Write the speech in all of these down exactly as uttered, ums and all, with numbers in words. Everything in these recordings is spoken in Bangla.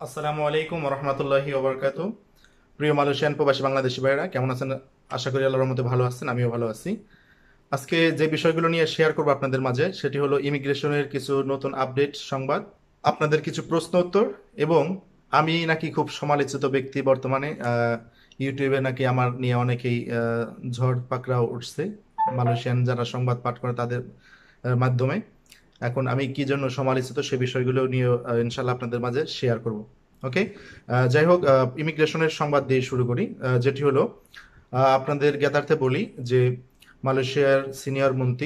আসসালামু আলাইকুম রহমতুল্লাহি ওবরকাত। প্রিয় মালয়েশিয়ান প্রবাসী বাংলাদেশি ভাইরা কেমন আছেন? আশা করি আল্লাহর রহমতে ভালো আছেন, আমিও ভালো আছি। আজকে যে বিষয়গুলো নিয়ে শেয়ার করবো আপনাদের মাঝে সেটি হলো ইমিগ্রেশনের কিছু নতুন আপডেট সংবাদ, আপনাদের কিছু প্রশ্ন উত্তর, এবং আমি নাকি খুব সমালোচিত ব্যক্তি বর্তমানে। আহ, ইউটিউবে নাকি আমার নিয়ে অনেকেই আহ, ঝড় পাকড়াও উঠছে মালয়েশিয়ান যারা সংবাদ পাঠ করে তাদের আহ, মাধ্যমে। এখন আমি কি জন্য সমালোচিত সে বিষয়গুলো নিয়ে আহ, ইনশাল্লাহ আপনাদের মাঝে শেয়ার করব। ওকে। যাই হোক, ইমিগ্রেশনের সংবাদ দিয়ে শুরু করি, আহ, যেটি হলো আহ, আপনাদের জ্ঞাতার্থে বলি যে মালয়েশিয়ার সিনিয়র মন্ত্রী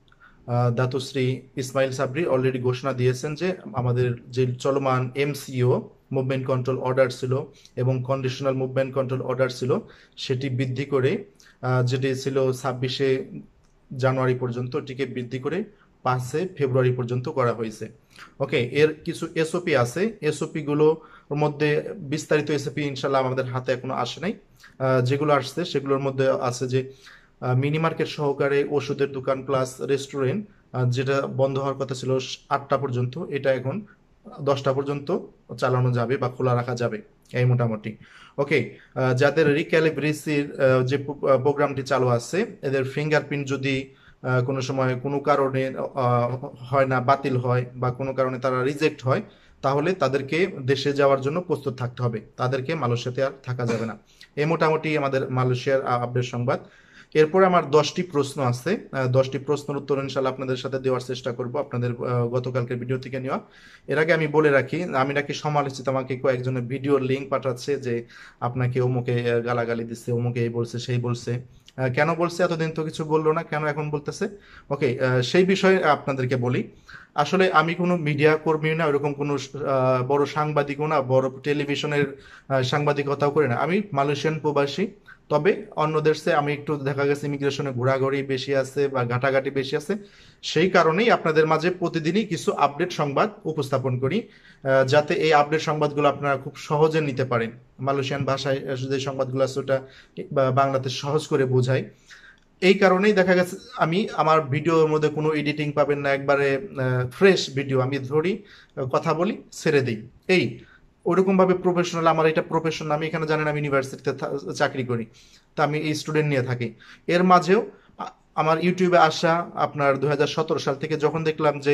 আহ, দাতুশ্রী ইসমাইল সাবরি অলরেডি ঘোষণা দিয়েছেন যে আমাদের যে চলমান এমসিও মুভমেন্ট কন্ট্রোল অর্ডার ছিল এবং কন্ডিশনাল মুভমেন্ট কন্ট্রোল অর্ডার ছিল সেটি বৃদ্ধি করে, আহ, যেটি ছিল ছাব্বিশে জানুয়ারি পর্যন্ত, এটিকে বৃদ্ধি করে পাঁচে ফেব্রুয়ারি পর্যন্ত করা হয়েছে। ওকে, এর কিছু এসওপি আছে, এসওপি গুলোর মধ্যে বিস্তারিত এসওপি ইনশাল্লাহ আমাদের হাতে এখনো আসে নাই। আহ, যেগুলো আসছে সেগুলোর মধ্যে আছে যে মিনি মার্কেট সহকারে ওষুধের দোকান প্লাস রেস্টুরেন্ট, যেটা বন্ধ হওয়ার কথা ছিল আটটা পর্যন্ত, এটা এখন দশটা পর্যন্ত চালানো যাবে বা খোলা রাখা যাবে এই মোটামুটি। ওকে। যাদের রিক্যালিব্রেসির যে প্রোগ্রামটি চালু আছে, এদের ফিঙ্গারপ্রিন্ট যদি আহ, কোনো সময় কোনো কারণে আহ, হয় না, বাতিল হয় বা কোনো কারণে তারা রিজেক্ট হয়, তাহলে তাদেরকে দেশে যাওয়ার জন্য প্রস্তুত থাকতে হবে, তাদেরকে মালয়েশিয়াতে আর থাকা যাবে না। এই মোটামুটি আমাদের মালয়েশিয়ার আপডেট সংবাদ। এরপরে আমার দশটি প্রশ্ন আছে, আহ, দশটি প্রশ্নের উত্তর ইনশাল্লাহ আপনাদের সাথে দেওয়ার চেষ্টা করব, আপনাদের আহ, গতকালকের ভিডিও থেকে নেওয়া। এর আগে আমি বলে রাখি, আমি নাকি সমালোচিত, আমাকে কয়েকজনের ভিডিওর লিঙ্ক পাঠাচ্ছে যে আপনাকে অমুকে আহ, গালাগালি দিচ্ছে, অমুকে এই বলছে সেই বলছে। আহ, কেন বলছে? এতদিন তো কিছু বললো না, কেন এখন বলতেছে? ওকে, সেই বিষয়ে আপনাদেরকে বলি। আসলে আমি কোনো মিডিয়া কর্মী না, ওরকম কোনো আহ, বড় সাংবাদিকও না, বড় টেলিভিশনের আহ, সাংবাদিকতাও করি না। আমি মালয়েশিয়ান প্রবাসী। তবে অন্য দেশে আমি একটু দেখা গেছে ইমিগ্রেশনে ঘোরাঘুরি বেশি আছে বা ঘাটাঘাটি বেশি আছে, সেই কারণেই আপনাদের মাঝে প্রতিদিনই কিছু আপডেট সংবাদ উপস্থাপন করি, আহ, যাতে এই আপডেট সংবাদগুলো আপনারা খুব সহজে নিতে পারেন। মালয়েশিয়ান ভাষায় যে সংবাদগুলো আছে ওটা বা বাংলাতে সহজ করে বোঝাই। এই কারণেই দেখা গেছে আমি আমার ভিডিওর মধ্যে কোনো এডিটিং পাবেন না, একবারে ফ্রেশ ভিডিও আমি ধরি, আহ, কথা বলি, ছেড়ে দিই। এই ওরকম ভাবে প্রফেশনাল, আমার এটা প্রফেশন, আমি এখানে জানেন আমি ইউনিভার্সিটিতে চাকরি করি, তা আমি এই স্টুডেন্ট নিয়ে থাকি। এর মাঝেও আ- আমার ইউটিউবে আসা আপনার দুই হাজার সতেরো সাল থেকে যখন দেখলাম যে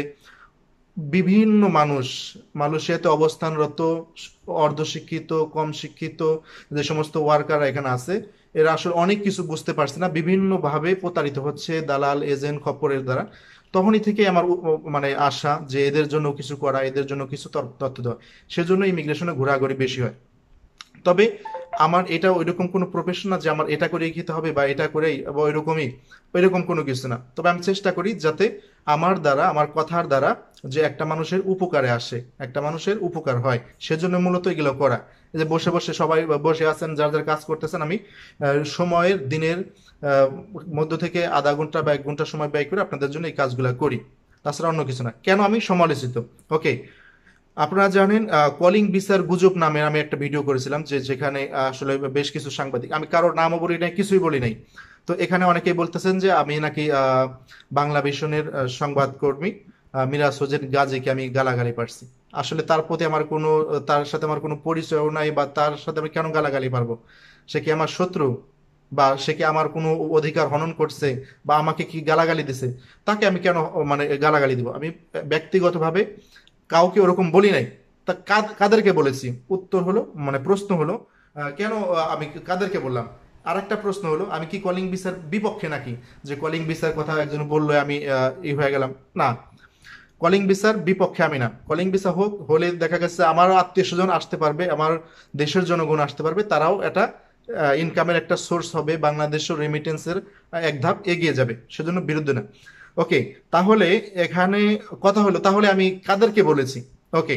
বিভিন্ন মানুষ মালয়েশিয়াতে অবস্থানরত, অর্ধশিক্ষিত, কম শিক্ষিত যে সমস্ত ওয়ার্কার এখানে আছে, এরা আসলে অনেক কিছু বুঝতে পারছে না, বিভিন্নভাবে প্রতারিত হচ্ছে দালাল এজেন্ট খপ্পরের দ্বারা। তখনই থেকে আমার উ- উ- মানে আশা যে এদের জন্য কিছু করা, এদের জন্য কিছু তথ্য তথ্য দেওয়া। সেজন্য ইমিগ্রেশনে ঘোরাঘুরি বেশি হয়। তবে আমার এটা ওইরকম কোনো প্রফেশন না যে আমার এটা করেই খেতে হবে বা এটা করেই বা ওইরকমই, ওইরকম কোনো কিছু না। তবে আমি চেষ্টা করি যাতে আমার দ্বারা, আমার কথার দ্বারা যে একটা মানুষের উপকারে আসে, একটা মানুষের উপকার হয়, সেজন্য মূলত এগুলো করা। এই যে বসে বসে সবাই বসে আছেন, যার যার কাজ করতেছেন, আমি আহ, সময়ের দিনের আহ, মধ্য থেকে আধা ঘন্টা বা এক ঘন্টা সময় ব্যয় করে আপনাদের জন্য এই কাজগুলো করি, তাছাড়া অন্য কিছু না। কেন আমি সমালোচিত? ওকে, আপনারা জানেন কলিং ভিসার গুজব নামে আমি একটা ভিডিও করেছিলাম, যে যেখানে আহ, আসলে বেশ কিছু সাংবাদিক, আমি কারোর নামও বলি নাই, কিছুই বলি নাই। তো এখানে অনেকেই বলতেছেন যে আমি নাকি আহ, বাংলা ভিশনের আহ, সংবাদকর্মী আহ, মিরাজ হোসেন গাজীকে আমি গালাগালি পারছি। আসলে তার প্রতি আমার কোনো, তার সাথে আমার কোনো পরিচয়ও নাই, বা তার সাথে আমি কেন গালাগালি পারবো? সে কি আমার শত্রু? বা সে কি আমার কোনো অধিকার হনন করছে? বা আমাকে কি গালাগালি দিছে? তাকে আমি কেন মানে গালাগালি দিব? আমি ব্যক্তিগতভাবে কাউকে ওরকম বলি নাই। তা কাদ- কাদেরকে বলেছি? উত্তর হলো, মানে প্রশ্ন হলো, আহ, কেন আহ, আমি কাদেরকে বললাম? আর একটা প্রশ্ন হলো, আমি কি কলিং ভিসার বিপক্ষে নাকি? যে কলিং ভিসার কথা একজন বললো আমি আহ, ই হয়ে গেলাম? না, কলিং ভিসার বিপক্ষে আমি না। কলিং ভিসা হোক, হলে দেখা গেছে আমারও আত্মীয় স্বজন আসতে পারবে, আমার দেশের জনগণ আসতে পারবে, তারাও এটা ইনকামের একটা সোর্স হবে, বাংলাদেশের রেমিটেন্সের এক ধাপ এগিয়ে যাবে, সেজন্য বিরুদ্ধে না। ওকে, তাহলে এখানে কথা হলো, তাহলে আমি কাদেরকে বলেছি? ওকে,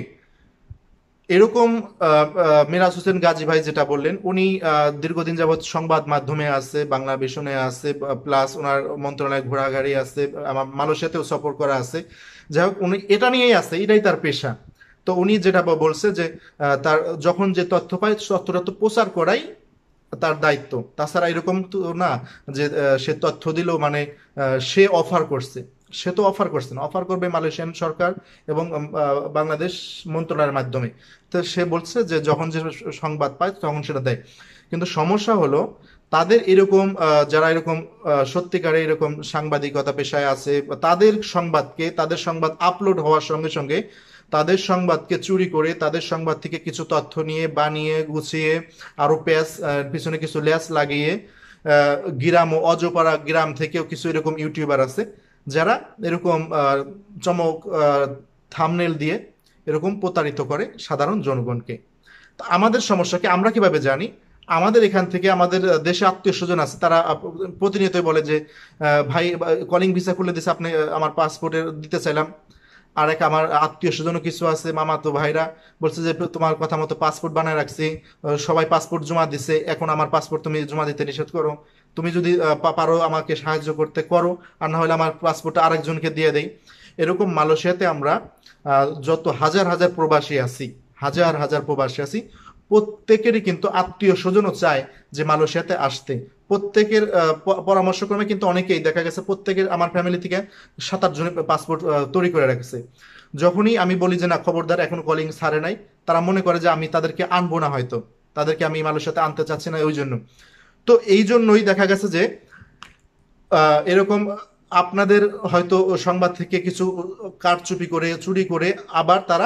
এরকম আহ, আহ, মিরাজ হোসেন গাজী ভাই যেটা বললেন, উনি আহ, দীর্ঘদিন যাবৎ সংবাদ মাধ্যমে আছে, বাংলা ভিশনে আছে, প্লাস ওনার মন্ত্রণালয় ঘোরাঘুরি আছে, আমার মালয়েশিয়াতেও সফর করা আছে। যাই হোক, উনি এটা নিয়েই আছে, এটাই তার পেশা। তো উনি যেটা ব- বলছে যে আহ, তার যখন যে তথ্য পায় তথ্যটা তো প্রচার করাই তার দায়িত্ব। তাছাড়া এরকম তো না যে আহ, সে তথ্য দিল মানে আহ, সে অফার করছে। সে তো অফার করছে না, অফার করবে মালয়েশিয়ান সরকার এবং উম, আহ, বাংলাদেশ মন্ত্রণালয়ের মাধ্যমে। তো সে বলছে যে যখন যে সংবাদ পায় তখন সেটা দেয়। কিন্তু সমস্যা হলো তাদের এরকম আহ, যারা এরকম আহ, সত্যিকারে এরকম সাংবাদিকতা পেশায় আছে, তাদের সংবাদকে, তাদের সংবাদ আপলোড হওয়ার সঙ্গে সঙ্গে তাদের সংবাদকে চুরি করে তাদের সংবাদ থেকে কিছু তথ্য নিয়ে বানিয়ে গুছিয়ে আরো প্যাচ আহ, পিছনে কিছু লেস লাগিয়ে আহ, গ্রাম ও অজপাড়া গ্রাম থেকেও কিছু এরকম ইউটিউবার আছে যারা এরকম আহ, চমক থাম্বনেল দিয়ে এরকম প্রতারিত করে সাধারণ জনগণকে। তো আমাদের সমস্যাকে আমরা কিভাবে জানি? আমাদের এখান থেকে আমাদের দেশে আত্মীয় স্বজন আছে, তারা আপ- প্রতিনিয়তই বলে যে আহ, ভাই কলিং ভিসা খুলে দিছে আপনি, আহ, আমার পাসপোর্টের দিতে চাইলাম। আর এক আমার আত্মীয় স্বজনও কিছু আছে, মামাতো ভাইরা বলছে যে তোমার কথা মতো পাসপোর্ট বানায় রাখছি, আহ, সবাই পাসপোর্ট জমা দিছে, এখন আমার পাসপোর্ট তুমি জমা দিতে নিষেধ করো। তুমি যদি আহ, পা- পারো আমাকে সাহায্য করতে করো, আর না হলে আমার পাসপোর্টটা আরেকজনকে দিয়ে দেই। এরকম মালয়েশিয়াতে আমরা আহ, যত হাজার হাজার প্রবাসী আছি, হাজার হাজার প্রবাসী আছি, প্রত্যেকেরই কিন্তু আত্মীয় স্বজনও চায় যে মালয়েশিয়াতে আসতে। প্রত্যেকের আহ, প- পরামর্শক্রমে কিন্তু অনেকেই দেখা গেছে, প্রত্যেকের আমার ফ্যামিলি থেকে সাত আট জনের পাসপোর্ট তৈরি করে রাখছে। যখনই আমি বলি যে না খবরদার এখন কলিং ছাড়ে নাই, তারা মনে করে যে আমি তাদেরকে আনবো না, হয়তো তাদেরকে আমি মালয়েশিয়াতে আনতে চাচ্ছি না ওই জন্য। তো এই জন্যই দেখা গেছে যে আহ, এরকম আপনাদের হয়তো সংবাদ থেকে কিছু কারচুপি করে চুরি করে আবার তারা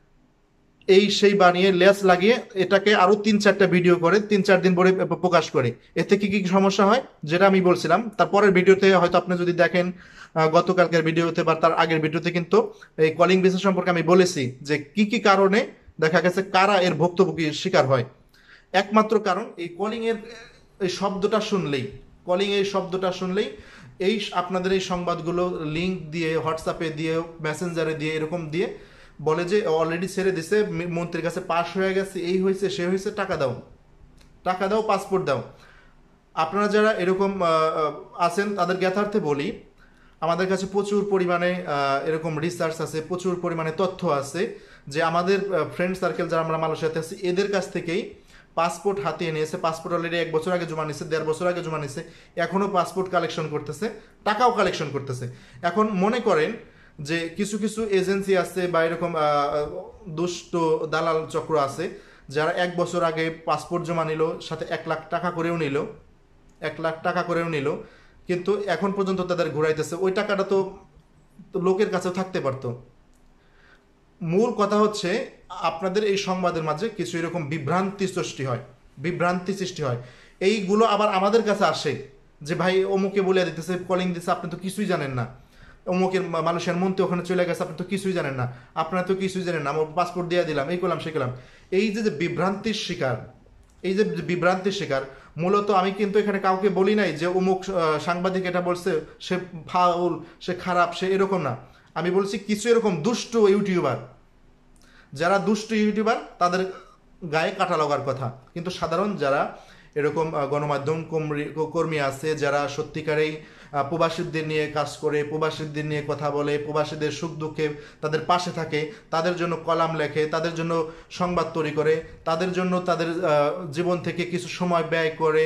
এই সেই বানিয়ে লেস লাগিয়ে এটাকে আরো তিন চারটা ভিডিও করে তিন চার দিন পরে প্রকাশ করে। এতে কি কি সমস্যা হয় যেটা আমি বলছিলাম, তারপরের ভিডিওতে হয়তো আপনি যদি দেখেন, আহ, গতকালকের ভিডিওতে বা তার আগের ভিডিওতে কিন্তু এই কলিং বিজনেস সম্পর্কে আমি বলেছি যে কি কি কারণে দেখা গেছে কারা এর ভুক্তভোগীর শিকার হয়। একমাত্র কারণ এই কলিং এর এই শব্দটা শুনলেই, কলিং এই শব্দটা শুনলেই এই আপনাদের এই সংবাদগুলো লিংক দিয়ে হোয়াটসঅ্যাপে দিয়ে মেসেঞ্জারে দিয়ে এরকম দিয়ে বলে যে অলরেডি ছেড়ে দিছে, মি- মন্ত্রীর কাছে পাশ হয়ে গেছে, এই হয়েছে সে হয়েছে, টাকা দাও, টাকা দাও, পাসপোর্ট দাও। আপনারা যারা এরকম আহ, আহ, আছেন তাদের জ্ঞাতার্থে বলি, আমাদের কাছে প্রচুর পরিমাণে আহ, এরকম রিসার্চ আছে, প্রচুর পরিমাণে তথ্য আছে যে আমাদের ফ্রেন্ড সার্কেল যারা আমরা মালয়েশিয়াতে আছি এদের কাছ থেকেই পাসপোর্ট হাতিয়ে নিয়েছে। পাসপোর্ট অলরেডি এক বছর আগে জমা নিছে, দেড় বছর আগে জমা নিছে, এখনো পাসপোর্ট কালেকশন করতেছে, টাকাও কালেকশন করতেছে। এখন মনে করেন যে কিছু কিছু এজেন্সি আছে বা এরকম আহ, দুষ্ট দালাল চক্র আছে যারা এক বছর আগে পাসপোর্ট জমা নিল, সাথে এক লাখ টাকা করেও নিল, এক লাখ টাকা করেও নিল, কিন্তু এখন পর্যন্ত তাদের ঘুরাইতেছে। ওই টাকাটা তো তো লোকের কাছেও থাকতে পারতো। মূল কথা হচ্ছে আপনাদের এই সংবাদের মাঝে কিছু এরকম বিভ্রান্তি সৃষ্টি হয়, বিভ্রান্তি সৃষ্টি হয়। এইগুলো আবার আমাদের কাছে আসে যে ভাই অমুকে বলে দিতেছে, কলিং দিতেছে, আপনি তো কিছুই জানেন না, অমুকের মা- মানুষের মন্ত্রী ওখানে চলে গেছে, আপনি তো কিছুই জানেন না, আপনারা তো কিছুই জানেন না, আমার পাসপোর্ট দিয়ে দিলাম, এই করলাম সে করলাম। এই যে যে বিভ্রান্তির শিকার, এই যে বিভ্রান্তির শিকার, মূলত আমি কিন্তু এখানে কাউকে বলি নাই যে অমুক আহ, সাংবাদিক এটা বলছে সে ফাউল, সে খারাপ, সে এরকম না। আমি বলছি কিছু এরকম দুষ্ট ইউটিউবার, যারা দুষ্ট ইউটিউবার তাদের গায়ে কাটা লাগার কথা, কিন্তু সাধারণ যারা এরকম আহ, গণমাধ্যম কর্মী কর্মী আছে যারা সত্যিকারেই আহ, প্রবাসীদের নিয়ে কাজ করে, প্রবাসীদের নিয়ে কথা বলে, প্রবাসীদের সুখ দুঃখে তাদের পাশে থাকে, তাদের জন্য কলাম লেখে, তাদের জন্য সংবাদ তৈরি করে, তাদের জন্য তাদের আহ, জীবন থেকে কিছু সময় ব্যয় করে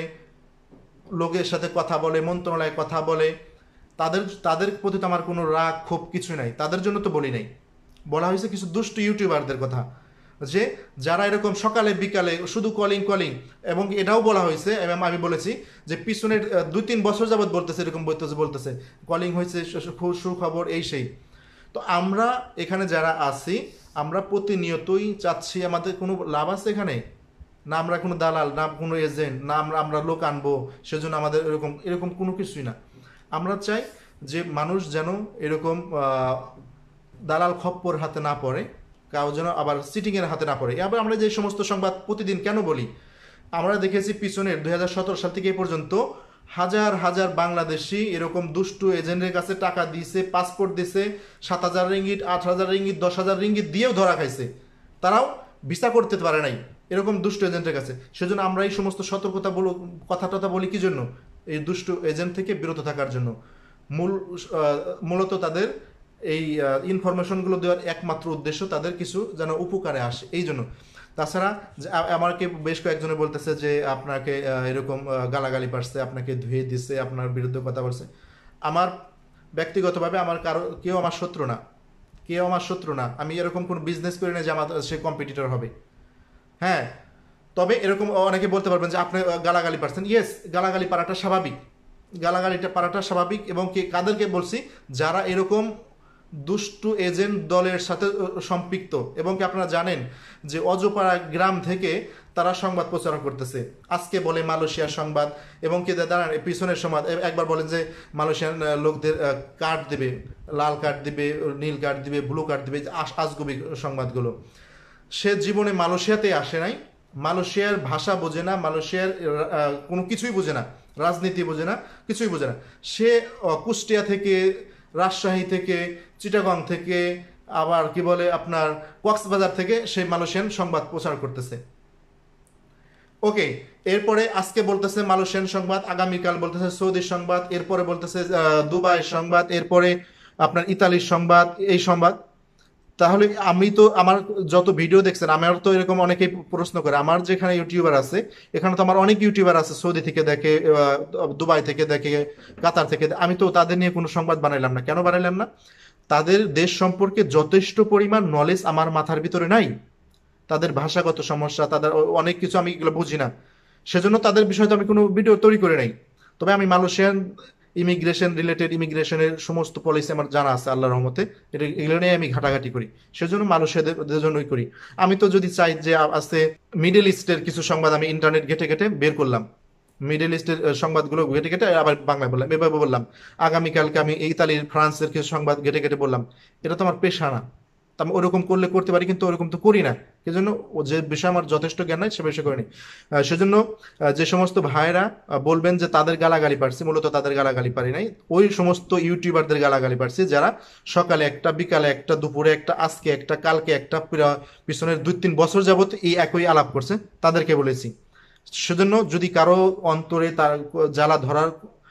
লোকের সাথে কথা বলে, মন্ত্রণালয়ে কথা বলে, তাদের তাদের প্রতি তো আমার কোনো রাগ ক্ষোভ কিছু নাই, তাদের জন্য তো বলি নাই। বলা হয়েছে কিছু দুষ্ট ইউটিউবারদের কথা, যে যারা এরকম সকালে বিকালে শুধু কলিং কলিং, এবং এটাও বলা হয়েছে এবং আমি বলেছি যে পিছনের আহ, দুই তিন বছর যাবৎ বলতেছে, এরকম বলতেছে বলতেছে কলিং হয়েছে, সু- সু- সুখবর এই সেই। তো আমরা এখানে যারা আছি আমরা প্রতিনিয়তই চাচ্ছি, আমাদের কোনো লাভ আছে এখানে? না আমরা কোনো দালাল, না কোনো এজেন্ট, না আমরা আমরা লোক আনবো সেজন্য আমাদের এরকম এরকম কোনো কিছুই না। আমরা চাই যে মানুষ যেন এরকম আহ, দালাল খপ্পর হাতে না পড়ে, কাউ যেন আবার সিটিং এর হাতে না পড়ে। এবার আমরা যে সমস্ত সংবাদ প্রতিদিন কেন বলি, আমরা দেখেছি পিছনের দুই হাজার সতেরো সাল থেকে এই পর্যন্ত হাজার হাজার বাংলাদেশি এরকম দুষ্টু এজেন্টের কাছে টাকা দিয়েছে, পাসপোর্ট দিছে, সাত হাজার রিঙ্গিট, আট হাজার রিঙ্গিট, দশ হাজার রিঙ্গিট দিয়েও ধরা খাইছে, তারাও ভিসা করতে পারে নাই এরকম দুষ্ট এজেন্টের কাছে। সেজন্য আমরা এই সমস্ত সতর্কতা বলো, কথা টথা বলি কি জন্য? এই দুষ্ট এজেন্ট থেকে বিরত থাকার জন্য। মূল আহ, মূলত তাদের এই ইনফরমেশনগুলো দেওয়ার একমাত্র উদ্দেশ্য তাদের কিছু যেন উপকারে আসে, এই জন্য। তাছাড়া যে আ- আমাকে বেশ কয়েকজনে বলতেছে যে আপনাকে আহ, এরকম আহ, গালাগালি পারছে, আপনাকে ধুয়ে দিছে, আপনার বিরুদ্ধে কথা বলছে। আমার ব্যক্তিগতভাবে আমার কারো কেউ আমার শত্রু না, কেউ আমার শত্রু না। আমি এরকম কোনো বিজনেস করি না যে আমার সে কম্পিটিটর হবে। হ্যাঁ, তবে এরকম অনেকে বলতে পারবেন যে আপনি গালাগালি পারছেন। ইয়েস, গালাগালি পারাটা স্বাভাবিক, গালাগালিটা পারাটা স্বাভাবিক। এবং কে কাদেরকে বলছি, যারা এরকম দুষ্টু এজেন্ট দলের সাথে সম্পৃক্ত। এবং কি আপনারা জানেন যে অজপাড়া গ্রাম থেকে তারা সংবাদ প্রচার করতেছে। আজকে বলে মালয়েশিয়ার সংবাদ, এবং কি দাঁড়ান পিছনের সংবাদ একবার বলেন যে মালয়েশিয়ান লোকদের কার্ড দেবে, লাল কার্ড দিবে, নীল কার্ড দিবে, ব্লু কার্ড দিবে, আজগুবি সংবাদগুলো। সে জীবনে মালয়েশিয়াতে আসে নাই, মালয়েশিয়ার ভাষা বোঝে না, মালয়েশিয়ার কোনো কিছুই বোঝে না, রাজনীতি বোঝে না, কিছুই বোঝে না। সে কুষ্টিয়া থেকে, রাজশাহী থেকে, চিটাগং থেকে, আবার কি বলে আপনার কক্সবাজার থেকে সেই মালয়েশিয়ান সংবাদ প্রচার করতেছে। ওকে, এরপরে আজকে বলতেছে মালয়েশিয়ান সংবাদ, আগামীকাল বলতেছে সৌদি সংবাদ, এরপরে বলতেছে দুবাই সংবাদ, এরপরে আপনার ইতালির সংবাদ, এই সংবাদ। তাহলে আমি তো আমার যত ভিডিও দেখছেন, আমার তো এরকম অনেকেই প্রশ্ন করে, আমার যেখানে ইউটিউবার আছে এখানে তো আমার অনেক ইউটিউবার আছে, সৌদি থেকে দেখে, দুবাই থেকে দেখে, কাতার থেকে। আমি তো তাদের নিয়ে কোনো সংবাদ বানাইলাম না। কেন বানাইলাম না? তাদের দেশ সম্পর্কে যথেষ্ট পরিমাণ নলেজ আমার মাথার ভিতরে নাই। তাদের ভাষাগত সমস্যা, তাদের অনেক কিছু আমি এগুলো বুঝি না, সেজন্য তাদের বিষয়ে তো আমি কোনো ভিডিও তৈরি করে নাই। তবে আমি মালয়েশিয়ান ইমিগ্রেশন রিলেটেড, ইমিগ্রেশনের সমস্ত পলিসি আমার জানা আছে আল্লাহর রহমতে। এটা এগুলো নিয়ে আমি ঘাটাঘাটি করি, সেজন্য মালয়েশিয়াদের জন্যই করি। আমি তো যদি চাই যে আজকে মিডল ইস্টের কিছু সংবাদ আমি ইন্টারনেট ঘেটে ঘেটে বের করলাম, মিডল ইস্টের সংবাদগুলো ঘেটে ঘেটে আবার বাংলায় বললাম, এভাবে বললাম। আগামীকালকে আমি ইতালির, ফ্রান্সের কিছু সংবাদ ঘেটে ঘেটে বললাম। এটা তো আমার পেশা না। আমি ওরকম করলে করতে পারি, কিন্তু ওরকম তো করি না। সেজন্য যে বিষয়ে আমার যথেষ্ট জ্ঞান নাই সে বিষয়ে করিনি। সেজন্য যে সমস্ত ভাইরা বলবেন যে তাদের গালাগালি পারছি, মূলত তাদের গালাগালি পারি নাই, ওই সমস্ত ইউটিউবারদের গালাগালি পারছি যারা সকালে একটা, বিকালে একটা, দুপুরে একটা, আজকে একটা, কালকে একটা, পিছনের দুই তিন বছর যাবত এই একই আলাপ করছে, তাদেরকে বলেছি। সেজন্য যদি কারো অন্তরে তার জ্বালা ধরার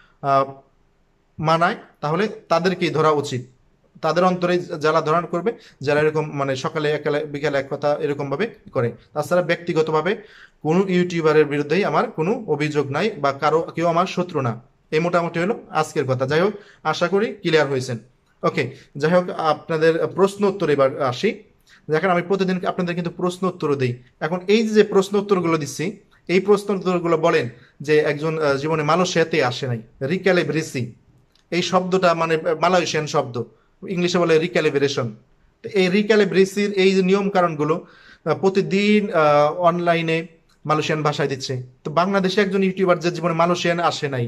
মানায়, তাহলে তাদেরকেই ধরা উচিত। তাদের অন্তরে জ্বালা ধরান করবে যারা এরকম মানে সকালে একালে বিকালে এক কথা এরকম ভাবে করে। তাছাড়া ব্যক্তিগতভাবে কোনো ইউটিউবারের বিরুদ্ধেই আমার কোনো অভিযোগ নাই, বা কারো কেউ আমার শত্রু না। এই মোটামুটি হলো আজকের কথা। যাই হোক, আশা করি ক্লিয়ার হয়েছেন। ওকে, যাই হোক, আপনাদের প্রশ্ন উত্তর এবার আসি। দেখেন, আমি প্রতিদিন আপনাদের কিন্তু প্রশ্ন উত্তর দিই। এখন এই যে প্রশ্ন উত্তরগুলো দিচ্ছি, এই প্রশ্ন উত্তরগুলো বলেন যে একজন জীবনে মালয়েশিয়াতে আসে নাই, রিক্যালিব্রেসি এই শব্দটা মানে মালয়েশিয়ান শব্দ, ইংলিশে বলে রিক্যালিব্রেশন। এই রিক্যালিব্রেসির এই যে নিয়ম কারণগুলো প্রতিদিন অনলাইনে মালয়েশিয়ান ভাষায় দিচ্ছে। তো বাংলাদেশে একজন ইউটিউবার যে জীবনে মালয়েশিয়ান আসে নাই,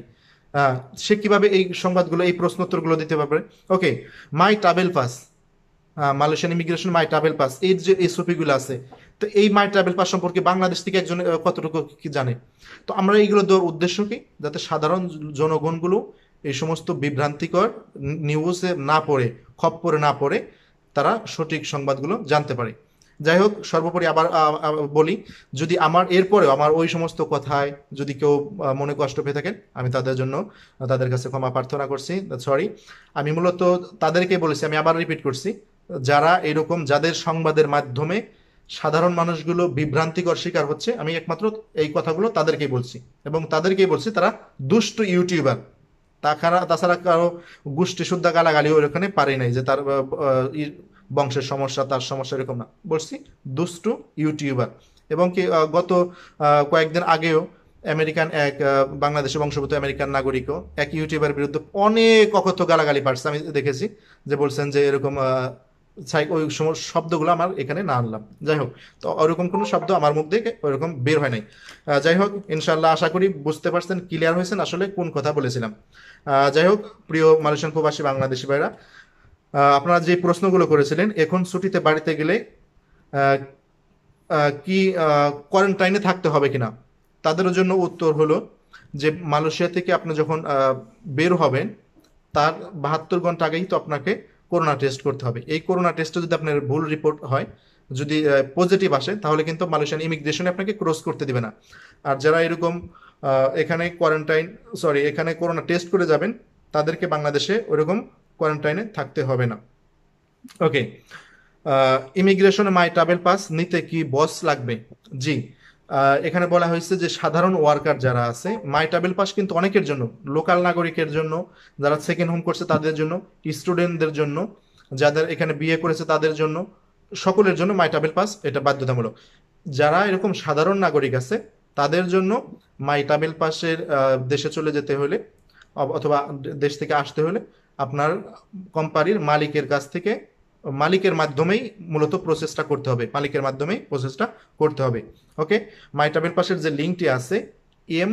সে কিভাবে এই সংবাদগুলো, এই প্রশ্ন উত্তরগুলো দিতে পারবে? Okay, my travel pass, Malaysian immigration my travel pass, এই যে এসওপি গুলো আছে, তো এই মাই ট্রাভেল পাস সম্পর্কে বাংলাদেশ থেকে একজন কতটুকু কি জানে? তো আমরা এইগুলো দেওয়ার উদ্দেশ্য কি? যাতে সাধারণ জনগণগুলো এই সমস্ত বিভ্রান্তিকর নিউজে না পড়ে, খপ্পরে না পড়ে, তারা সঠিক সংবাদগুলো জানতে পারে। যাই হোক, সর্বোপরি আবার বলি, যদি আমার এরপরেও আমার ওই সমস্ত কথায় যদি কেউ মনে কষ্ট পেয়ে থাকেন, আমি তাদের জন্য তাদের কাছে ক্ষমা প্রার্থনা করছি, সরি। আমি মূলত তাদেরকে বলেছি, আমি আবার রিপিট করছি, যারা এরকম, যাদের সংবাদের মাধ্যমে সাধারণ মানুষগুলো বিভ্রান্তিকর শিকার হচ্ছে, আমি একমাত্র এই কথাগুলো তাদেরকেই বলছি, এবং তাদেরকেই বলছি তারা দুষ্টু ইউটিউবার। তাছাড়া তাছাড়া কারো গোষ্ঠী শুদ্ধা গালাগালি ওখানে পারি নাই যে তার বংশের সমস্যা, তার সমস্যা, এরকম না। বলছি দুষ্টু ইউটিউবার। এবং কি গত কয়েকদিন আগেও আমেরিকান এক বাংলাদেশের বংশোদ্ভূত আমেরিকান নাগরিকও এক ইউটিউবার বিরুদ্ধে অনেক অকথ্য গালাগালি পারছে, আমি দেখেছি, যে বলছেন যে এরকম ওই শব্দগুলো আমার এখানে না আনলাম। যাই হোক, তো ওরকম কোনো শব্দ আমার মুখ থেকে ওইরকম বের হয় নাই। যাই হোক, ইনশাল্লাহ আশা করি বুঝতে পারছেন, ক্লিয়ার হয়েছেন আসলে কোন কথা বলেছিলাম। যাই হোক, প্রিয় মালয়েশিয়ান প্রবাসী বাংলাদেশি ভাইরা, আপনারা যে প্রশ্নগুলো করেছিলেন, এখন ছুটিতে বাড়িতে গেলে কি কোয়ারেন্টাইনে থাকতে হবে কিনা, তাদের জন্য উত্তর হলো যে মালয়েশিয়া থেকে আপনি যখন বের হবেন তার বাহাত্তর ঘন্টা আগেই তো আপনাকে করোনা টেস্ট করতে হবে। এই করোনা টেস্টে যদি আপনার ভুল রিপোর্ট হয়, যদি পজিটিভ আসে, তাহলে কিন্তু মালয়েশিয়ান ইমিগ্রেশনে আপনাকে ক্রস করতে দিবে না। আর যারা এরকম এখানে কোয়ারেন্টাইন সরি এখানে করোনা টেস্ট করে যাবেন, তাদেরকে বাংলাদেশে ওরকম কোয়ারেন্টাইনে থাকতে হবে না। ওকে, ইমিগ্রেশনে মাই ট্রাভেল পাস নিতে কি বস লাগবে? জি, আহ, এখানে বলা হয়েছে যে সাধারণ ওয়ার্কার যারা আছে, মাই ট্রাভেল পাস কিন্তু অনেকের জন্য, লোকাল নাগরিকের জন্য, যারা সেকেন্ড হোম করছে তাদের জন্য, স্টুডেন্টদের জন্য, যাদের এখানে বিয়ে করেছে তাদের জন্য, সকলের জন্য মাই ট্রাভেল পাস এটা বাধ্যতামূলক। যারা এরকম সাধারণ নাগরিক আছে তাদের জন্য মাই ট্রাভেল পাসের আহ, দেশে চলে যেতে হলে অব- অথবা দেশ থেকে আসতে হলে আপনার কোম্পানির মালিকের কাছ থেকে, মালিকের মাধ্যমেই মূলত প্রসেসটা করতে হবে, মালিকের মাধ্যমেই প্রসেসটা করতে হবে। ওকে, মাই ট্রাভেল পাসের যে লিঙ্কটি আছে, M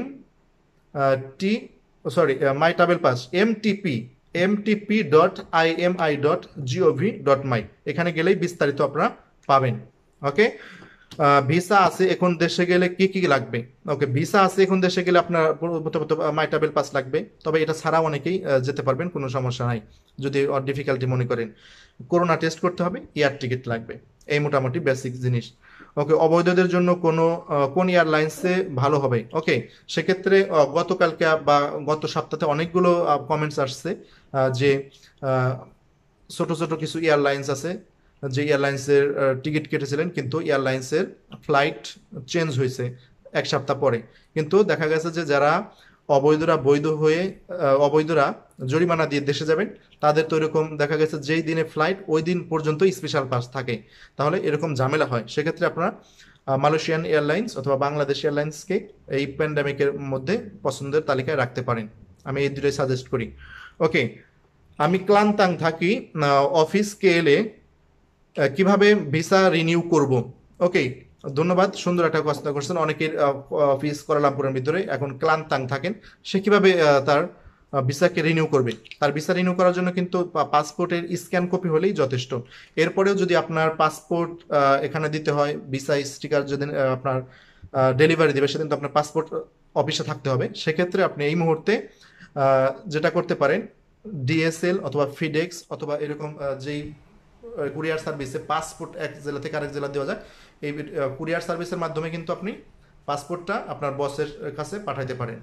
T sorry my travel pass MTP MTP dot IMI dot GOV dot my, এখানে গেলেই বিস্তারিত আপনারা পাবেন। ওকে, ভিসা আছে এখন দেশে গেলে কি কি লাগবে? ওকে, ভিসা আছে এখন দেশে গেলে আপনার প্রথমত মাই ট্রাভেল পাস লাগবে, তবে এটা ছাড়া অনেকেই আহ, যেতে পারবেন, কোনো সমস্যা নাই যদি ডিফিকাল্টি মনে করেন। করোনা টেস্ট করতে হবে, এয়ার টিকিট লাগবে, এই মোটামুটি বেসিক জিনিস। ওকে, অবৈধদের জন্য কোনো আহ, কোন এয়ারলাইন্সে ভালো হবে? ওকে, সেক্ষেত্রে আহ, গতকালকে বা গত সপ্তাহে অনেকগুলো কমেন্টস আসছে আহ, যে আহ, ছোট ছোট কিছু এয়ারলাইন্স আছে যে এয়ারলাইন্সের টিকিট কেটেছিলেন কিন্তু এয়ারলাইন্সের ফ্লাইট চেঞ্জ হয়েছে এক সপ্তাহ পরে, কিন্তু দেখা গেছে যে যারা অবৈধরা বৈধ হয়ে আহ, অবৈধরা জরিমানা দিয়ে দেশে যাবেন, তাদের তো এরকম দেখা গেছে যেই দিনে ফ্লাইট ওই দিন পর্যন্ত স্পেশাল পাস থাকে, তাহলে এরকম ঝামেলা হয়। সেক্ষেত্রে আপনারা আহ, মালয়েশিয়ান এয়ারলাইন্স অথবা বাংলাদেশ এয়ারলাইন্সকে এই প্যান্ডামিকের মধ্যে পছন্দের তালিকায় রাখতে পারেন, আমি এই দুটোই সাজেস্ট করি। ওকে, আমি ক্লান্তাং থাকি, আহ, অফিসকে এলে আহ, কিভাবে ভিসা রিনিউ করব? ওকে, ধন্যবাদ, সুন্দর একটা প্রশ্ন করছেন। অনেকের অফিস কোয়ালালামপুরের ভিতরে এখন ক্লান্তাং থাকেন, সে কিভাবে আহ, তার ভিসাকে রিনিউ করবে? তার ভিসা রিনিউ করার জন্য কিন্তু পাসপোর্টের স্ক্যান কপি হলেই যথেষ্ট। এরপরেও যদি আপনার পাসপোর্ট এখানে দিতে হয়, ভিসা স্টিকার যেদিন আহ, আপনার ডেলিভারি দেবে সেদিন তো আপনার পাসপোর্ট অফিসে থাকতে হবে, সেক্ষেত্রে আপনি এই মুহূর্তে আহ, যেটা করতে পারেন, ডিএসএল অথবা ফিডেক্স অথবা এরকম আহ, যেই কুরিয়ার সার্ভিসে পাসপোর্ট এক জেলা থেকে আরেক জেলা দেওয়া যায়, এই কুরিয়ার সার্ভিসের মাধ্যমে কিন্তু আপনি পাসপোর্টটা আপনার বসের কাছে পাঠাইতে পারেন।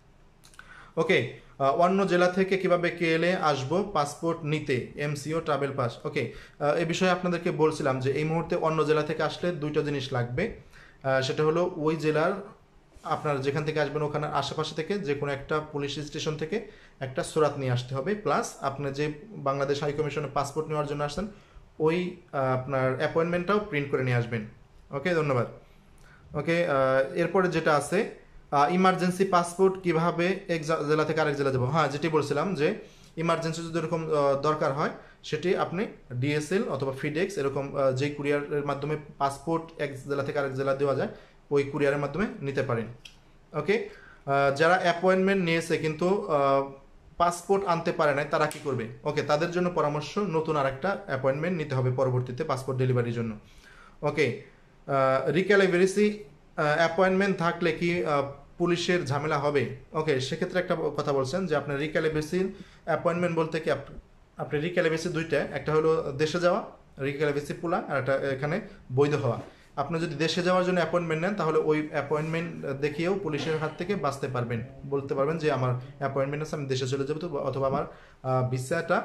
ওকে, অন্য জেলা থেকে কিভাবে কেএলএ আসবো পাসপোর্ট নিতে, এমসিও ট্রাভেল পাস? ওকে, এই বিষয়ে আপনাদেরকে বলছিলাম যে এই মুহূর্তে অন্য জেলা থেকে আসলে দুইটা জিনিস লাগবে। আহ, সেটা হলো ওই জেলার, আপনার যেখান থেকে আসবেন ওখানে আশেপাশে থেকে যে কোনো একটা পুলিশ স্টেশন থেকে একটা সুরাত নিয়ে আসতে হবে, প্লাস আপনি যে বাংলাদেশ হাই কমিশনে পাসপোর্ট নেওয়ার জন্য আসছেন ওই আহ, আপনার অ্যাপয়েন্টমেন্টটাও প্রিন্ট করে নিয়ে আসবেন। ওকে, ধন্যবাদ। ওকে, এরপরে যেটা আছে, ইমার্জেন্সি পাসপোর্ট কিভাবে এক জা- জেলা থেকে আরেক জেলা যাবো? হ্যাঁ, যেটি বলছিলাম যে ইমার্জেন্সি যদি এরকম আহ, দরকার হয়, সেটি আপনি ডিএসএল অথবা ফিডেক্স এরকম আহ, যে কুরিয়ারের মাধ্যমে পাসপোর্ট এক জেলা থেকে আরেক জেলা দেওয়া যায় ওই কুরিয়ারের মাধ্যমে নিতে পারেন। ওকে, যারা অ্যাপয়েন্টমেন্ট নিয়েছে কিন্তু পাসপোর্ট আনতে পারে নাই তারা কি করবে? ওকে, তাদের জন্য পরামর্শ, নতুন আরেকটা অ্যাপয়েন্টমেন্ট নিতে হবে পরবর্তীতে পাসপোর্ট ডেলিভারির জন্য। ওকে, রিক্যালিব্রেসি অ্যাপয়েন্টমেন্ট থাকলে কি আহ, পুলিশের ঝামেলা হবে? ওকে, সেক্ষেত্রে একটা কথা বলছেন যে আপনার রিক্যালিব্রেসির অ্যাপয়েন্টমেন্ট বলতে কি আপ- আপনি রিক্যালিব্রেসি দুইটা, একটা হলো দেশে যাওয়া রিক্যালিব্রেসি পুলা, আর একটা এখানে বৈধ হওয়া। আপনি যদি দেশে যাওয়ার জন্য অ্যাপয়েন্টমেন্ট নেন তাহলে ওই অ্যাপয়েন্টমেন্ট দেখিয়েও পুলিশের হাত থেকে বাঁচতে পারবেন, বলতে পারবেন যে আমার অ্যাপয়েন্টমেন্ট আছে, আমি দেশে চলে যাবো, তো অথবা আমার ভিসাটা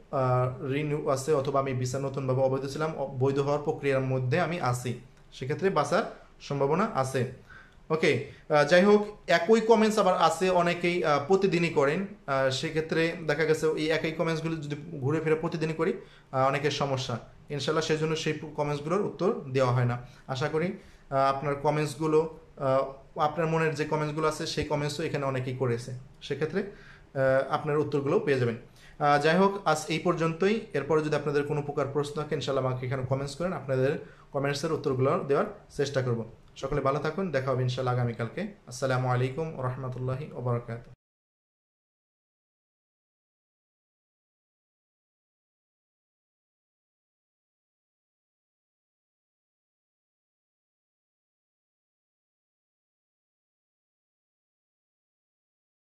রিনিউ আছে, অথবা আমি ভিসা নতুনভাবে অবৈধ ছিলাম, অ- বৈধ হওয়ার প্রক্রিয়ার মধ্যে আমি আছি, সেক্ষেত্রে বাঁচার সম্ভাবনা আছে। ওকে, যাই হোক, একই কমেন্টস আবার আছে অনেকেই আহ, প্রতিদিনই করেন, আহ, সেক্ষেত্রে দেখা গেছে এই একই কমেন্টসগুলো যদি ঘুরে ফিরে প্রতিদিনই করি আহ, অনেকের সমস্যা, ইনশাল্লাহ সেই জন্য সেই কমেন্টসগুলোর উত্তর দেওয়া হয় না। আশা করি আহ, আপনার কমেন্টসগুলো, আপনার মনের যে কমেন্টসগুলো আছে সেই কমেন্টসও এখানে অনেকেই করেছে, সেক্ষেত্রে আহ, আপনার উত্তরগুলো পেয়ে যাবেন। আহ, যাই হোক, আজ এই পর্যন্তই। এরপরে যদি আপনাদের কোনো প্রকার প্রশ্ন থাকে ইনশাল্লাহ আমাকে এখানে কমেন্টস করেন, আপনাদের কমেন্টসের উত্তরগুলো দেওয়ার চেষ্টা করব। সকলে ভালো থাকুন, দেখা হবে ইনশাল্লাহ আগামীকালকে। আসসালামু আলাইকুম রহমতুল্লাহি ওবরাকাতুহু।